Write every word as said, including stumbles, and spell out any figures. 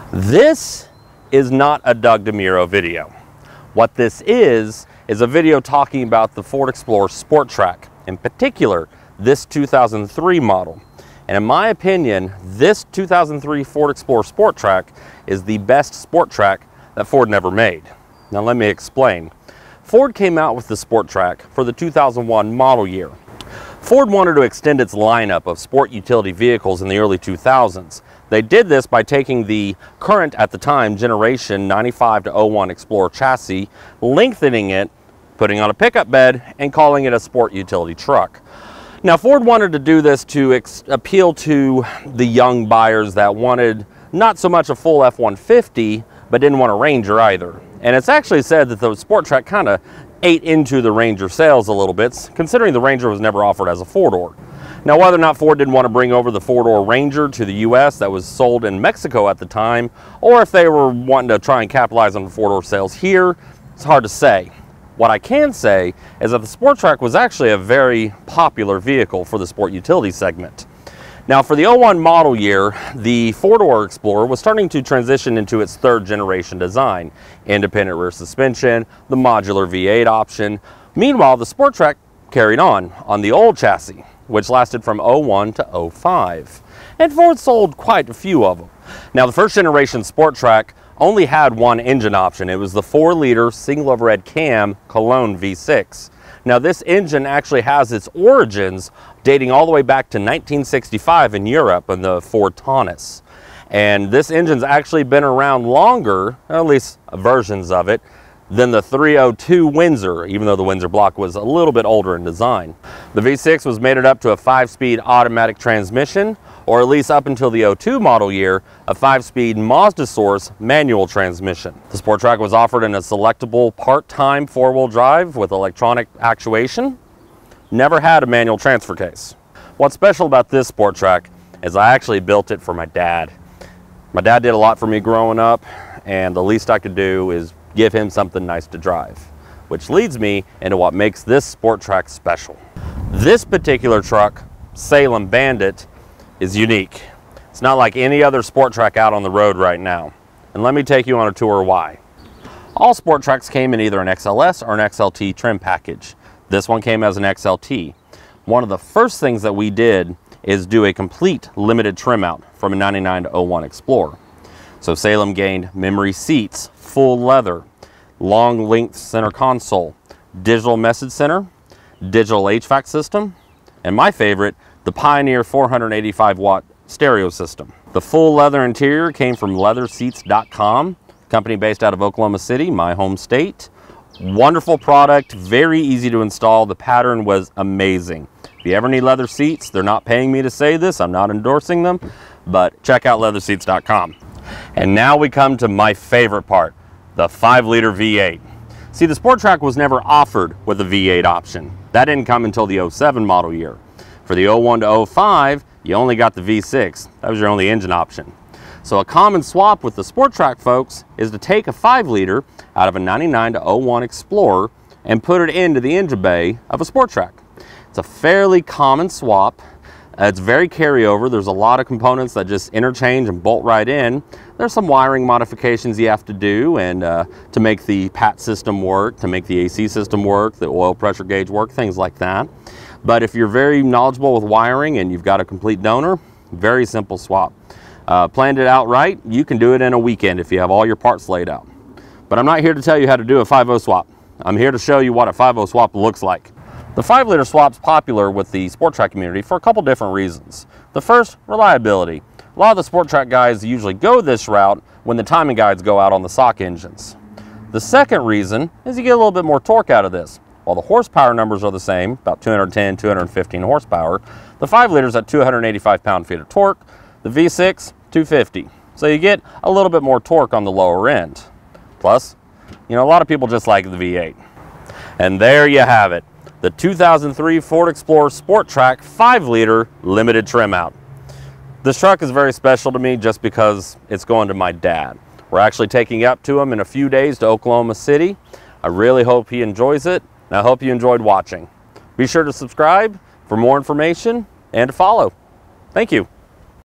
This is not a Doug DeMuro video. What this is, is a video talking about the Ford Explorer Sport Trac, in particular, this two thousand three model. And in my opinion, this two thousand three Ford Explorer Sport Trac is the best Sport Trac that Ford never made. Now let me explain. Ford came out with the Sport Trac for the two thousand one model year. Ford wanted to extend its lineup of sport utility vehicles in the early two thousands. They did this by taking the current, at the time, generation ninety-five to oh one Explorer chassis, lengthening it, putting on a pickup bed, and calling it a sport utility truck. Now, Ford wanted to do this to ex appeal to the young buyers that wanted not so much a full F one fifty, but didn't want a Ranger either. And it's actually said that the Sport Trac kind of ate into the Ranger sales a little bit, considering the Ranger was never offered as a four-door. Now, whether or not Ford didn't want to bring over the four-door Ranger to the U S that was sold in Mexico at the time, or if they were wanting to try and capitalize on the four-door sales here, it's hard to say. What I can say is that the Sport Trac was actually a very popular vehicle for the sport utility segment. Now, for the oh one model year, the four-door Explorer was starting to transition into its third generation design. Independent rear suspension, the modular V eight option. Meanwhile, the Sport Trac carried on on the old chassis, which lasted from oh one to oh five. And Ford sold quite a few of them. Now, the first generation Sport Trac only had one engine option. It was the four liter single overhead cam Cologne V six. Now, this engine actually has its origins dating all the way back to nineteen sixty-five in Europe in the Ford Taunus. And this engine's actually been around longer, or at least versions of it, than the three oh two Windsor, even though the Windsor block was a little bit older in design. The V six was mated up to a five-speed automatic transmission, or at least up until the oh two model year, a five-speed Mazda Source manual transmission. The Sport Trac was offered in a selectable part-time four-wheel drive with electronic actuation. Never had a manual transfer case. What's special about this Sport Trac is I actually built it for my dad. My dad did a lot for me growing up, and the least I could do is give him something nice to drive, which leads me into what makes this Sport Trac special. This particular truck, Salem Bandit, is unique. It's not like any other Sport Trac out on the road right now. And let me take you on a tour why. All Sport Tracs came in either an X L S or an X L T trim package. This one came as an X L T. One of the first things that we did is do a complete limited trim out from a ninety-nine to oh one Explorer. So Salem gained memory seats, full leather, long length center console, digital message center, digital H V A C system, and my favorite, the Pioneer four hundred eighty-five watt stereo system. The full leather interior came from leather seats dot com, company based out of Oklahoma City, my home state. Wonderful product, very easy to install. The pattern was amazing. If you ever need leather seats, they're not paying me to say this, I'm not endorsing them, but check out leather seats dot com. And now we come to my favorite part, the five liter V eight. See, the Sport Trac was never offered with a V eight option. That didn't come until the oh seven model year. For the oh one to oh five, you only got the V six. That was your only engine option. So a common swap with the Sport Trac folks is to take a five liter out of a ninety-nine to oh one Explorer and put it into the engine bay of a Sport Trac. It's a fairly common swap. Uh, it's very carryover. There's a lot of components that just interchange and bolt right in. There's some wiring modifications you have to do and uh, to make the P A T system work, to make the A C system work, the oil pressure gauge work, things like that. But if you're very knowledgeable with wiring and you've got a complete donor, very simple swap. Uh, planned it out right, you can do it in a weekend if you have all your parts laid out. But I'm not here to tell you how to do a five oh swap. I'm here to show you what a five oh swap looks like. The five liter swap's popular with the Sport Trac community for a couple different reasons. The first, reliability. A lot of the Sport Trac guys usually go this route when the timing guides go out on the stock engines. The second reason is you get a little bit more torque out of this. While the horsepower numbers are the same, about two hundred ten, two hundred fifteen horsepower, the five liters at two hundred eighty-five pound-feet of torque, the V six, two fifty. So you get a little bit more torque on the lower end. Plus, you know, a lot of people just like the V eight. And there you have it, the two thousand three Ford Explorer Sport Trac five liter limited trim out. This truck is very special to me just because it's going to my dad. We're actually taking it up to him in a few days to Oklahoma City. I really hope he enjoys it, and I hope you enjoyed watching. Be sure to subscribe for more information and to follow. Thank you.